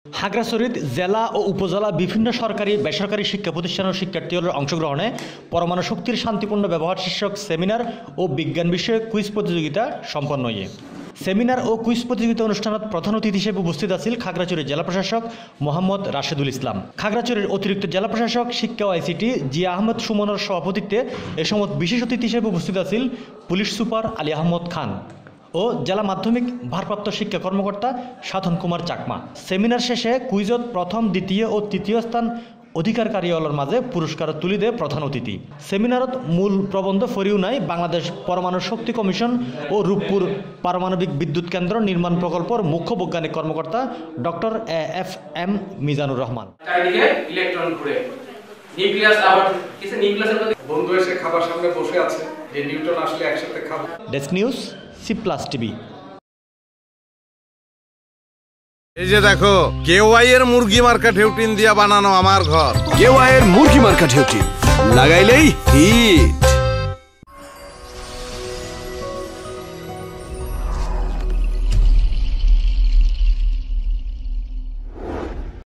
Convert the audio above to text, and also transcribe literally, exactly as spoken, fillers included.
খাগড়াছড়িত জেলা ও উপজেলা বিভিন্ন সরকারি বেসরকারি শিক্ষা প্রতিষ্ঠান ও শিক্ষার্থীদের অংশগ্রহণে পরমাণু শক্তির শান্তিপূর্ণ ব্যবহার শীর্ষক সেমিনার ও বিজ্ঞান বিষয়ক কুইজ প্রতিযোগিতা সম্পন্ন হয়ে সেমিনার ও কুইজ প্রতিযোগিতা অনুষ্ঠানত প্রধান অতিথি হিসেবে উপস্থিত আছেন খাগড়াছড়ির জেলা প্রশাসক মোহাম্মদ রাশেদুল ইসলাম। খাগড়াছড়ির অতিরিক্ত জেলা প্রশাসক শিক্ষা ও আইসিটি জিয়া আহমেদ সুমনের সভাপতিত্বে এ সময় বিশেষ অতিথি হিসেবে উপস্থিত আছেন পুলিশ সুপার আলী আহমদ খান ও জেলা মাধ্যমিক ভারপ্রাপ্ত শিক্ষা কর্মকর্তা সাধন কুমার চাকমা। সেমিনার শেষে কুইজত প্রথম দ্বিতীয় ও তৃতীয় স্থান অধিকারকারীদের মাঝে পুরস্কার তুলি দেয় প্রধান অতিথি। সেমিনারত মূল প্রবন্ধ ফরিউনাই বাংলাদেশ পরমাণু শক্তি কমিশন ও রূপপুর পারমাণবিক বিদ্যুৎ কেন্দ্র নির্মাণ প্রকল্পের মুখ্য বৈজ্ঞানিক কর্মকর্তা doctor F M Mizanur Rahman. চারিদিকে ইলেকট্রন ঘুরে নিউক্লিয়াস আবার কিছু নিউক্লিয়াসের মধ্যে বন্ধু এসে খাবার সামনে বসে আছে যে নিউটন আসলে একসাথে খাবো। Desk news C plus TV. এই যে দেখো কেওয়াই এর মুরগি মার্কা ঢেউটিন দিয়া বানানো আমার ঘর। কেওয়াই এর মুরগি মার্কা ঢেউটিন লাগাইলেই হিট।